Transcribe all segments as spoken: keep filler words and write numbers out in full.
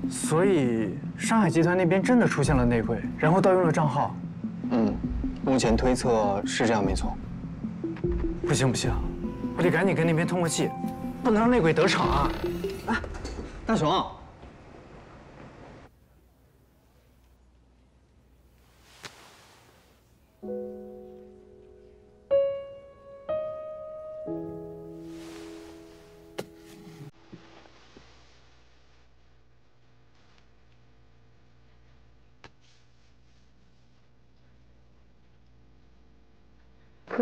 所以上海集团那边真的出现了内鬼，然后盗用了账号。 嗯，目前推测是这样，没错。 不行不行，我得赶紧跟那边通个气，不能让内鬼得逞啊！ 哎，大雄。 哥，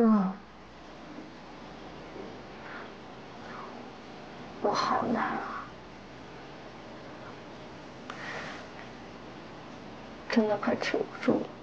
我好难啊，真的快撑不住了。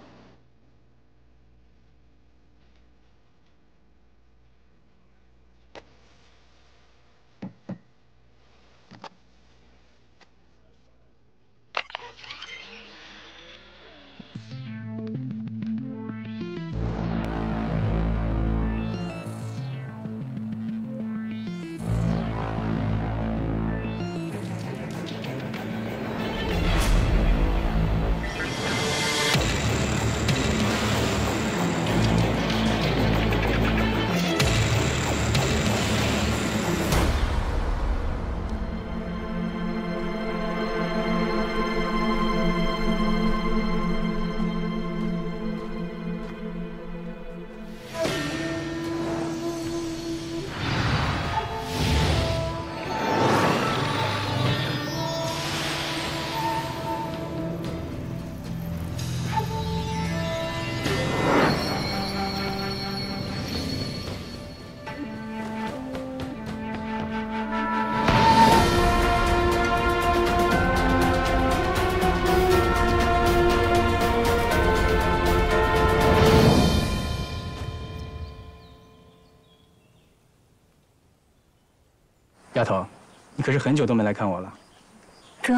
丫头，你可是很久都没来看我了。 哥，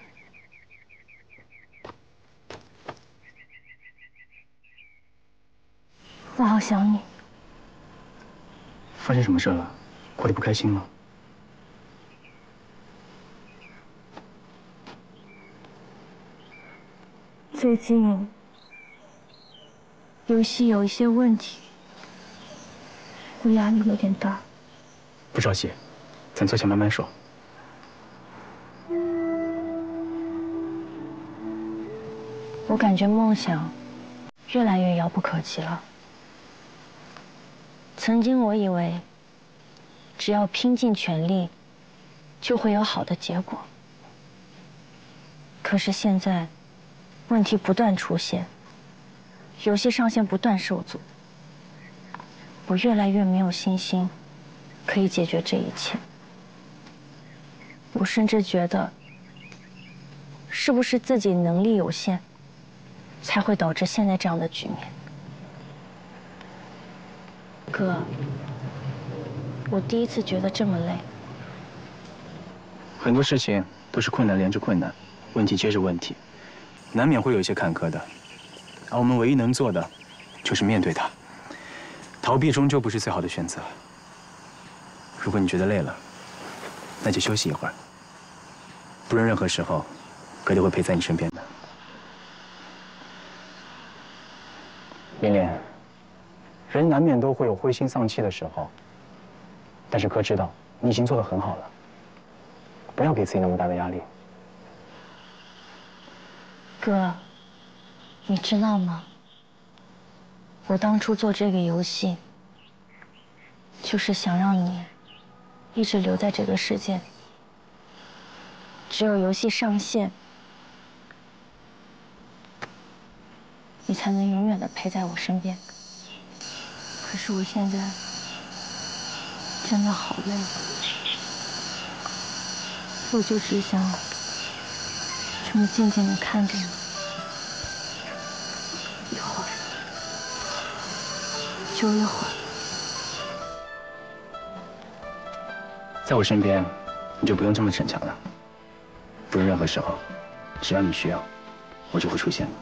我好想你。 发生什么事了？过得不开心吗？ 最近游戏有一些问题，我压力有点大。 不着急，咱坐下慢慢说。 我感觉梦想越来越遥不可及了。曾经我以为，只要拼尽全力，就会有好的结果。可是现在，问题不断出现，游戏上线不断受阻，我越来越没有信心可以解决这一切。我甚至觉得，是不是自己能力有限，才会导致现在这样的局面？哥，我第一次觉得这么累。 很多事情都是困难连着困难，问题接着问题，难免会有一些坎坷的。而我们唯一能做的，就是面对它。逃避终究不是最好的选择。如果你觉得累了，那就休息一会儿。不论任何时候，哥都会陪在你身边的。琳琳，人难免都会有灰心丧气的时候，但是哥知道你已经做得很好了，不要给自己那么大的压力。 哥，你知道吗？我当初做这个游戏，就是想让你一直留在这个世界里。只有游戏上线，你才能永远的陪在我身边。可是我现在真的好累，我就只想这么静静的看着你，一会儿就一会儿。 在我身边，你就不用这么逞强了。不论任何时候，只要你需要，我就会出现。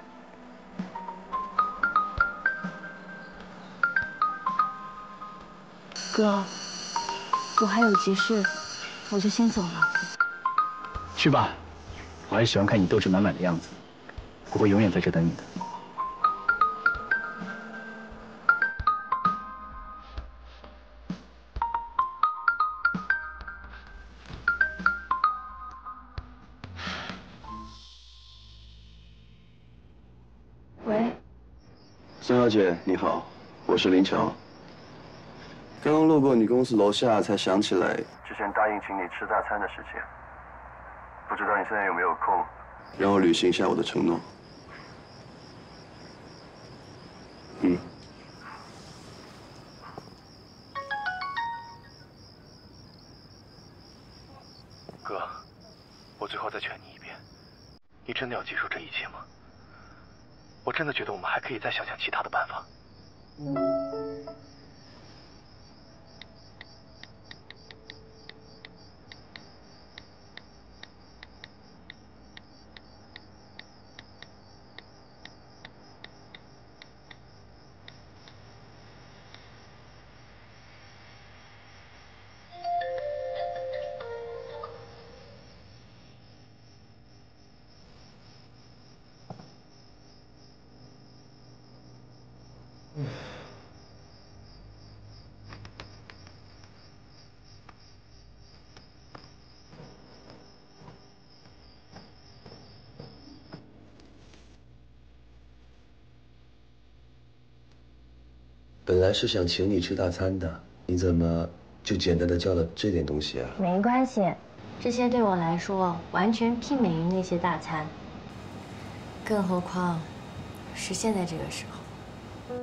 哥，我还有急事，我就先走了。 去吧， 我还喜欢看你斗志满满的样子，我会永远在这等你的。 喂， 孙小姐，你好，我是林乔。刚刚路过你公司楼下，才想起来之前答应请你吃大餐的事情。不知道你现在有没有空，让我履行一下我的承诺。嗯。 哥，我最后再劝你一遍，你真的要接受这一切吗？我真的觉得我们还可以再想想其他的办法。 本来是想请你吃大餐的，你怎么就简单的叫了这点东西啊？ 没关系，这些对我来说完全媲美于那些大餐。更何况，是现在这个时候。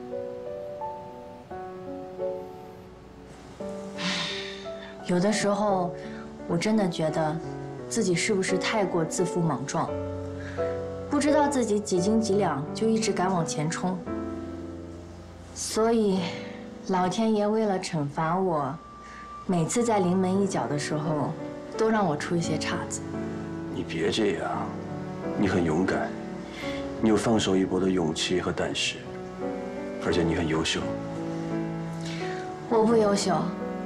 有的时候，我真的觉得，自己是不是太过自负莽撞，不知道自己几斤几两就一直敢往前冲。所以，老天爷为了惩罚我，每次在临门一脚的时候，都让我出一些岔子。 你别这样，你很勇敢，你有放手一搏的勇气和胆识，而且你很优秀。 我不优秀，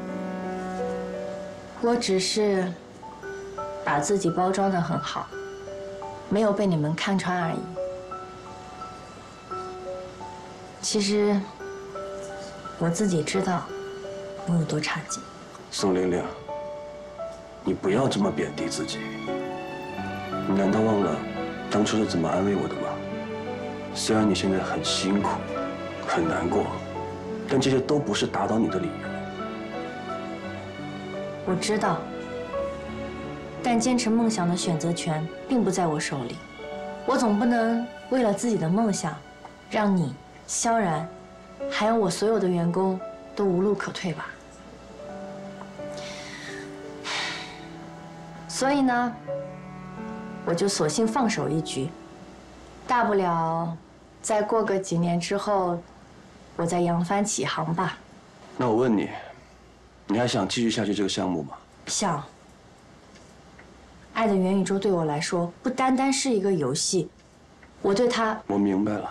我只是把自己包装得很好，没有被你们看穿而已。其实。我自己知道我有多差劲。 宋玲玲，你不要这么贬低自己。你难道忘了当初是怎么安慰我的吗？虽然你现在很辛苦、很难过，但这些都不是打倒你的理由。 我知道，但坚持梦想的选择权并不在我手里。我总不能为了自己的梦想，让你萧然。还有我所有的员工都无路可退吧。所以呢，我就索性放手一局，大不了再过个几年之后，我再扬帆起航吧。 那我问你，你还想继续下去这个项目吗？ 想。爱的元宇宙对我来说不单单是一个游戏，我对它…… 我明白了。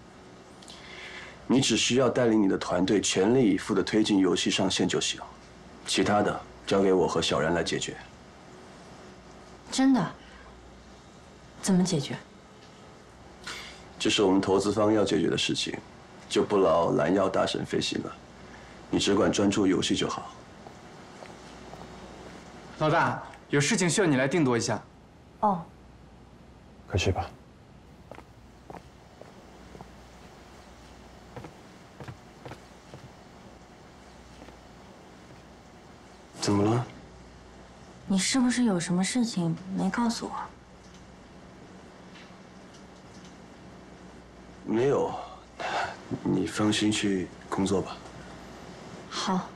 你只需要带领你的团队全力以赴地推进游戏上线就行，其他的交给我和小然来解决。 真的？怎么解决？ 这是我们投资方要解决的事情，就不劳拦腰大神费心了。你只管专注游戏就好。 老大，有事情需要你来定夺一下。 哦。 快去吧。 怎么了？ 你是不是有什么事情没告诉我？ 没有，你放心去工作吧。 好。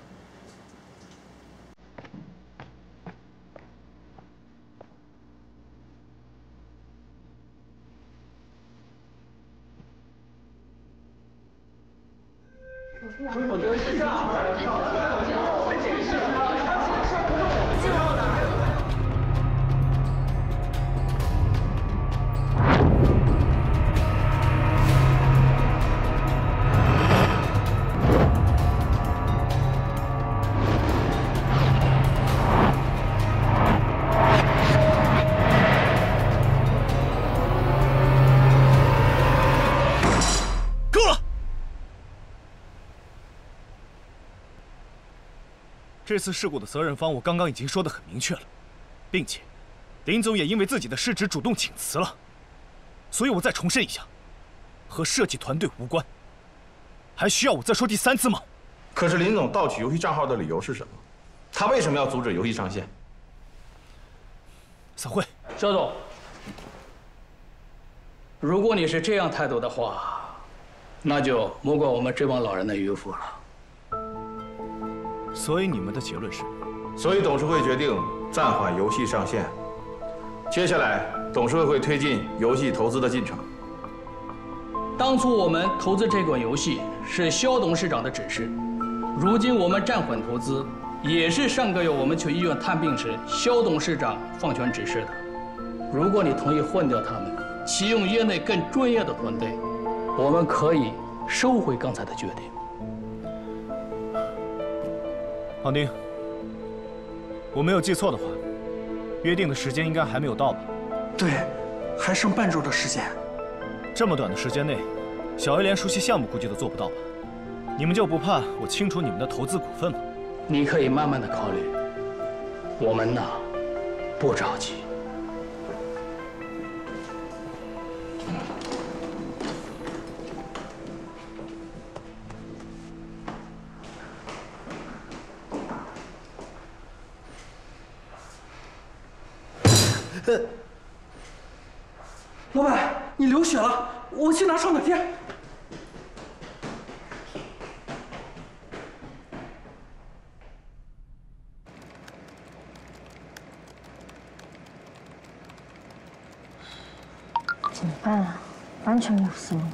这次事故的责任方，我刚刚已经说得很明确了，并且林总也因为自己的失职主动请辞了。所以我再重申一下，和设计团队无关。还需要我再说第三次吗？ 可是林总盗取游戏账号的理由是什么？他为什么要阻止游戏上线？ 散会。 肖总，如果你是这样态度的话，那就莫怪我们这帮老人的迂腐了。 所以你们的结论是？ 所以董事会决定暂缓游戏上线。接下来，董事会会推进游戏投资的进程。 当初我们投资这款游戏是肖董事长的指示，如今我们暂缓投资，也是上个月我们去医院探病时肖董事长放权指示的。如果你同意换掉他们，启用业内更专业的团队，我们可以收回刚才的决定。 郝宁，我没有记错的话，约定的时间应该还没有到吧？ 对，还剩半周的时间。 这么短的时间内，小 A 连熟悉项目估计都做不到吧？你们就不怕我清除你们的投资股份吗？ 你可以慢慢的考虑，我们呢，不着急。 老板，你流血了，我去拿创可贴。 怎么办啊？完全没有思路。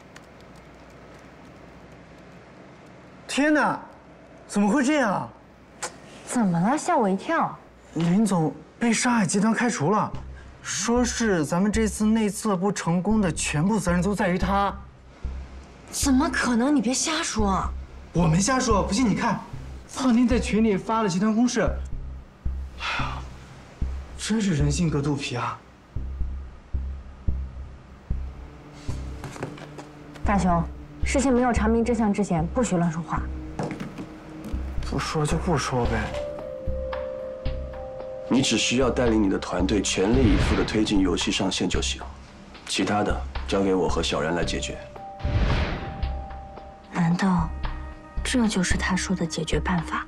天哪，怎么会这样？ 怎么了？吓我一跳！ 林总被上海集团开除了。说是咱们这次内测不成功的全部责任都在于他。 怎么可能？你别瞎说！ 我没瞎说，不信你看，苍天在群里发了集团公示。哎呀，真是人心隔肚皮啊！ 大雄，事情没有查明真相之前，不许乱说话。 不说就不说呗。 你只需要带领你的团队全力以赴地推进游戏上线就行，其他的交给我和小然来解决。 难道这就是他说的解决办法？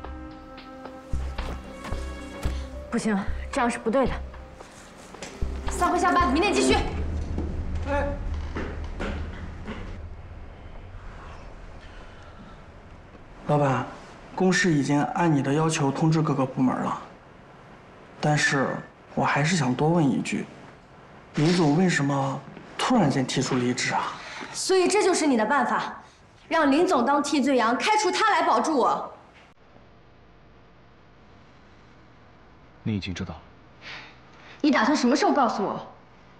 不行，这样是不对的。散会下班，明天继续。 哎，老板，公司已经按你的要求通知各个部门了。但是我还是想多问一句，林总为什么突然间提出离职啊？ 所以这就是你的办法，让林总当替罪羊，开除他来保住我。 你已经知道了。 你打算什么时候告诉我？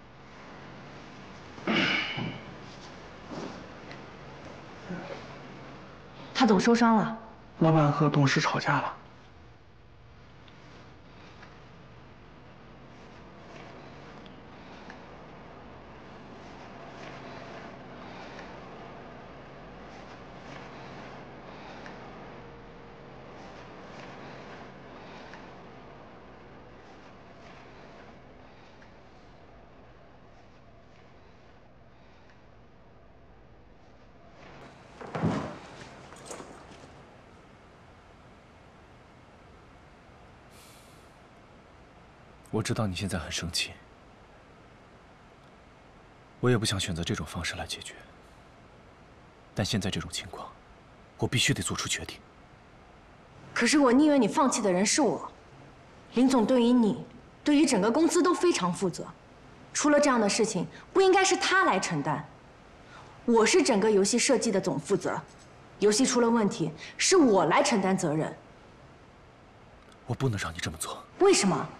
他怎么受伤了？ 老板和董事吵架了。 我知道你现在很生气，我也不想选择这种方式来解决。但现在这种情况，我必须得做出决定。 可是我宁愿你放弃的人是我。林总对于你，对于整个公司都非常负责。出了这样的事情，不应该是他来承担。我是整个游戏设计的总负责，游戏出了问题，是我来承担责任。 我不能让你这么做。 为什么？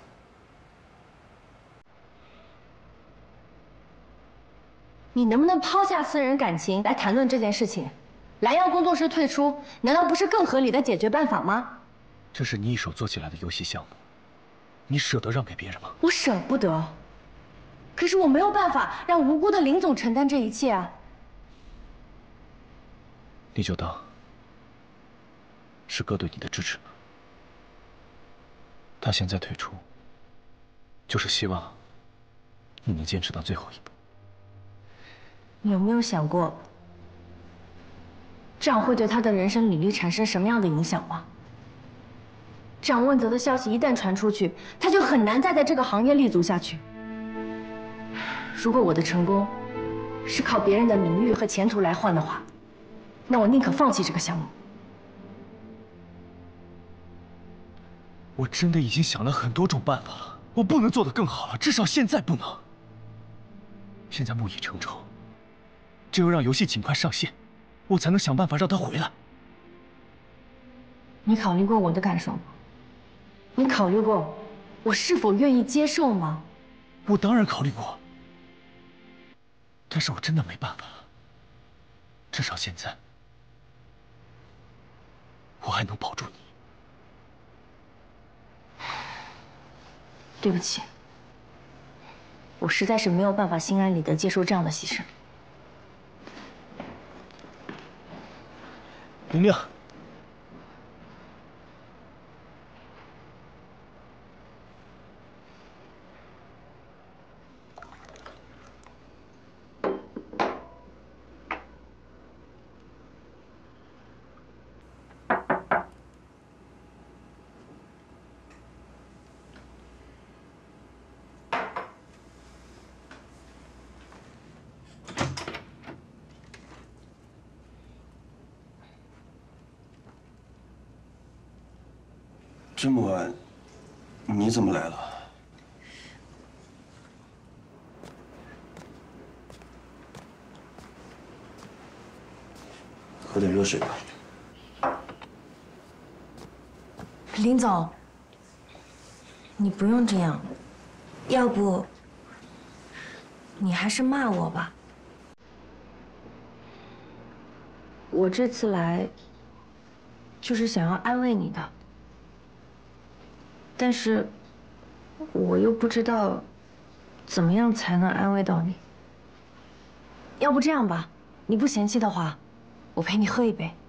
你能不能抛下私人感情来谈论这件事情？蓝耀工作室退出，难道不是更合理的解决办法吗？ 这是你一手做起来的游戏项目，你舍得让给别人吗？ 我舍不得，可是我没有办法让无辜的林总承担这一切啊！ 你就当是哥对你的支持吧。 他现在退出，就是希望你能坚持到最后一步。 你有没有想过，这样会对他的人生履历产生什么样的影响吗？这样问责的消息一旦传出去，他就很难再在这个行业立足下去。如果我的成功是靠别人的名誉和前途来换的话，那我宁可放弃这个项目。 我真的已经想了很多种办法了，我不能做得更好了，至少现在不能。现在木已成舟，只有让游戏尽快上线，我才能想办法让他回来。 你考虑过我的感受吗？你考虑过我是否愿意接受吗？ 我当然考虑过，但是我真的没办法了。至少现在，我还能保住你。 对不起，我实在是没有办法心安理得接受这样的牺牲。 明亮。 这么晚，你怎么来了？喝点热水吧。 林总，你不用这样，要不你还是骂我吧。我这次来就是想要安慰你的。但是，我又不知道怎么样才能安慰到你。要不这样吧，你不嫌弃的话，我陪你喝一杯。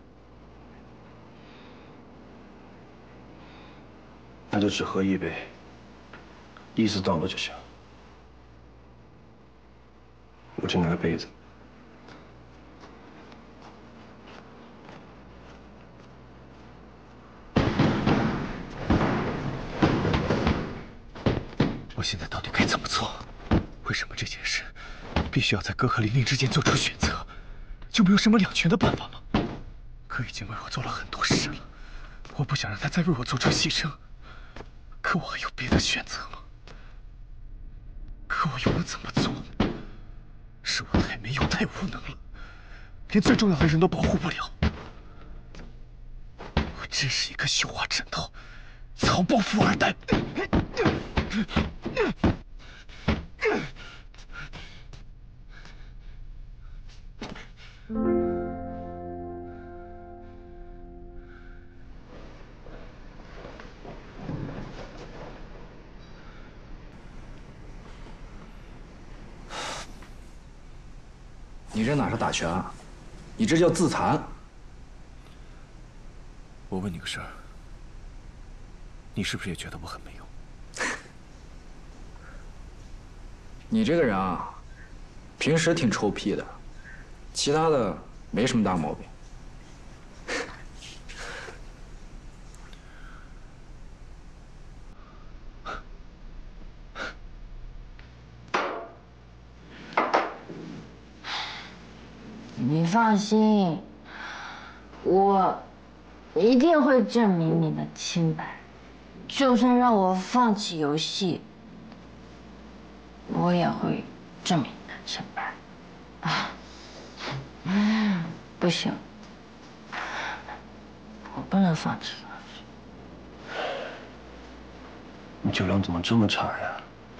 那就只喝一杯，意思到了就行。我去拿个杯子。 我现在到底该怎么做？为什么这件事必须要在哥和玲玲之间做出选择？就没有什么两全的办法吗？哥已经为我做了很多事了，我不想让他再为我做出牺牲。可我还有别的选择吗？可我又能怎么做呢？是我太没用、太无能了，连最重要的人都保护不了。我真是一个绣花枕头、草包富二代。 你这哪是打拳啊？你这叫自残！ 我问你个事儿，你是不是也觉得我很没用？ 你这个人啊，平时挺臭屁的，其他的没什么大毛病。 你放心，我一定会证明你的清白，就算让我放弃游戏，我也会证明你的清白。啊，嗯，不行，我不能放弃游戏。 你酒量怎么这么差呀？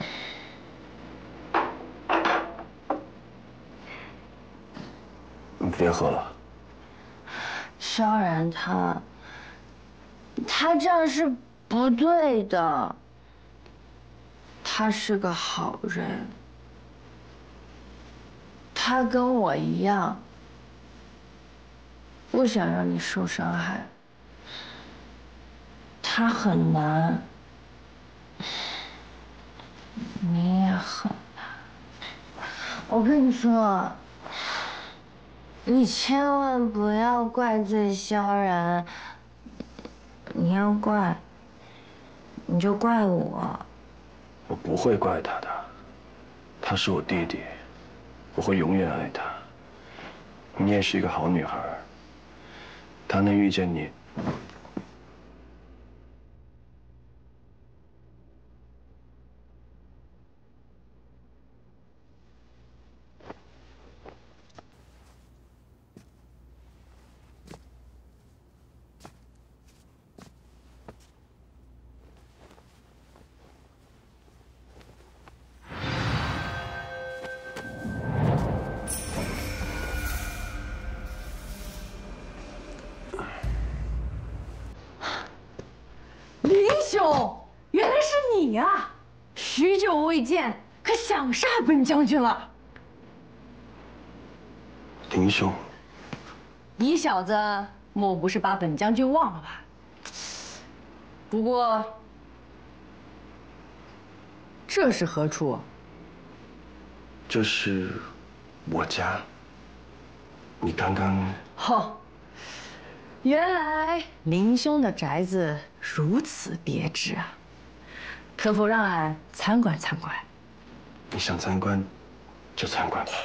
你别喝了。 萧然他，他这样是不对的。他是个好人，他跟我一样，不想让你受伤害。他很难， 你也很难。我跟你说，你千万不要怪罪萧然，你要怪，你就怪我。 我不会怪他的，他是我弟弟，我会永远爱他。你也是一个好女孩，他能遇见你。 林兄，原来是你呀！许久未见，可想煞本将军了。 林兄， 你小子莫不是把本将军忘了吧？不过，这是何处？ 这是我家。你刚刚…… 哦，原来林兄的宅子如此别致啊！可否让俺参观参观？ 你想参观，就参观吧。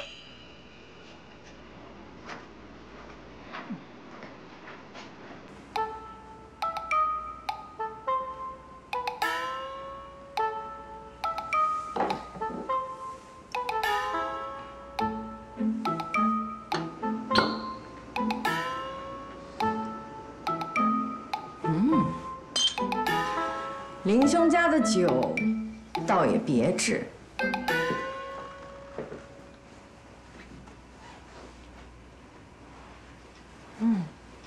林兄家的酒，倒也别致。 嗯，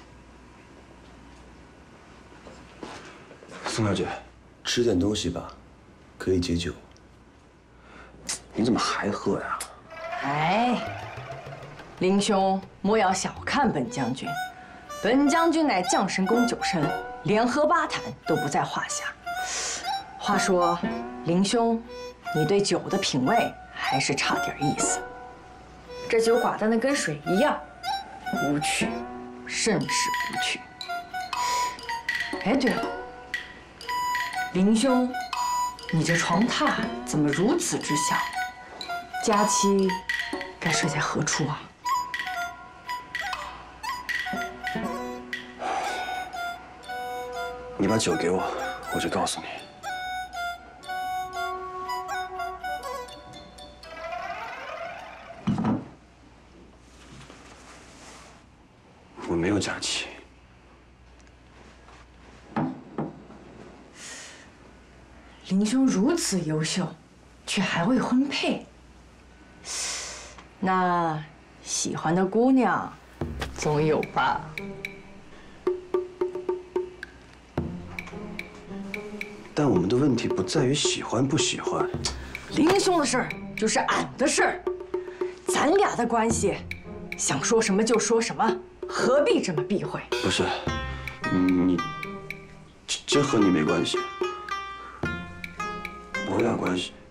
宋小姐，吃点东西吧，可以解酒。你怎么还喝呀？ 哎，林兄莫要小看本将军，本将军乃将神宫酒神，连喝八坛都不在话下。 话说，林兄，你对酒的品味还是差点意思。这酒寡淡的跟水一样，无趣，甚是无趣。哎，对了，林兄，你这床榻怎么如此之小？佳期该睡在何处啊？ 你把酒给我，我就告诉你。 我没有假期。 林兄如此优秀，却还未婚配，那喜欢的姑娘总有吧？ 但我们的问题不在于喜欢不喜欢。 林兄的事儿就是俺的事儿，咱俩的关系，想说什么就说什么。 何必这么避讳？ 不是，你这这和你没关系，我俩关系，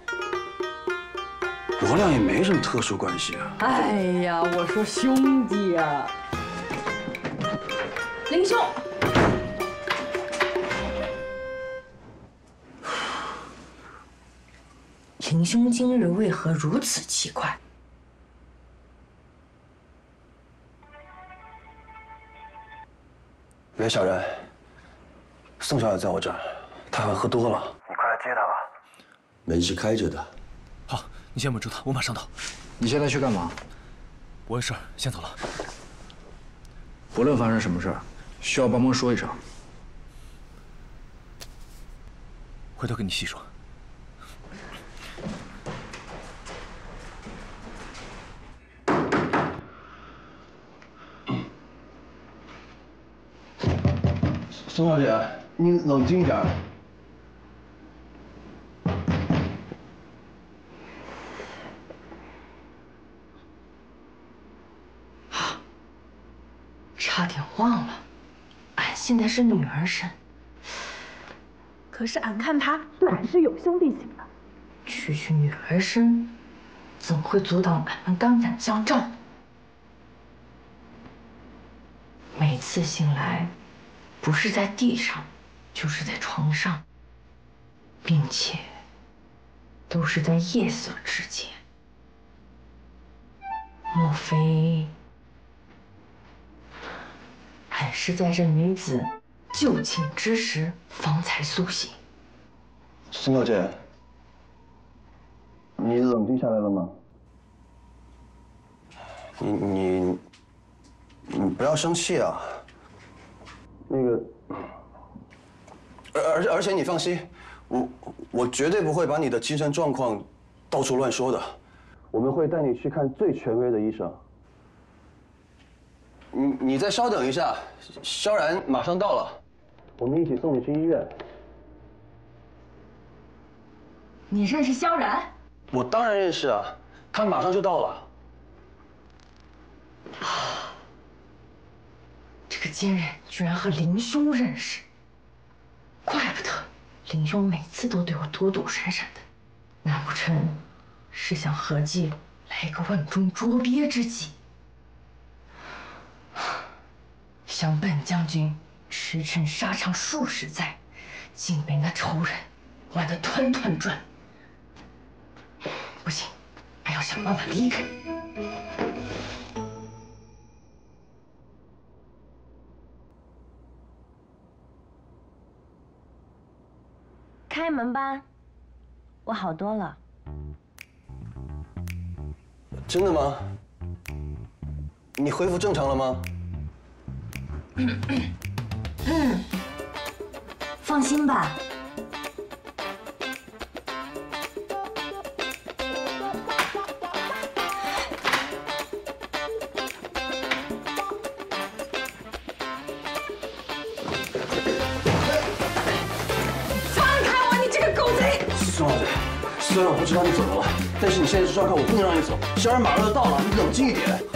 我俩也没什么特殊关系啊。 哎呀，我说兄弟呀，林兄，林兄今日为何如此奇怪？ 喂，小然，宋小姐在我这儿，她好像喝多了，你快来接她吧。门是开着的。 好，你先稳住她，我马上到。 你现在去干嘛？ 我有事，先走了。 不论发生什么事儿，需要帮忙说一声。 回头跟你细说。 宋小姐，你冷静点。 啊，差点忘了，俺现在是女儿身。可是俺看他对俺是有兄弟情的。 区区女儿身，怎会阻挡俺们肝胆相照？每次醒来，不是在地上，就是在床上，并且都是在夜色之间。莫非俺是在这女子就寝之时方才苏醒？ 孙小姐，你冷静下来了吗？你你你不要生气啊。那个，而而而且你放心，我我绝对不会把你的精神状况到处乱说的。我们会带你去看最权威的医生。你你再稍等一下，萧然马上到了，我们一起送你去医院。 你认识萧然？ 我当然认识啊，他马上就到了。 啊！这个奸人居然和林兄认识，怪不得林兄每次都对我躲躲闪闪的，难不成是想合计来个瓮中捉鳖之计？想本将军驰骋沙场数十载，竟被那仇人玩得团团转。不行，还要想办法离开。 开门吧，我好多了。 真的吗？你恢复正常了吗？ 嗯，放心吧。 放开我，你这个狗贼！ 孙小姐，虽然我不知道你怎么了，但是你现在这状况，我不能让你走。萧然马上就到了，你冷静一点。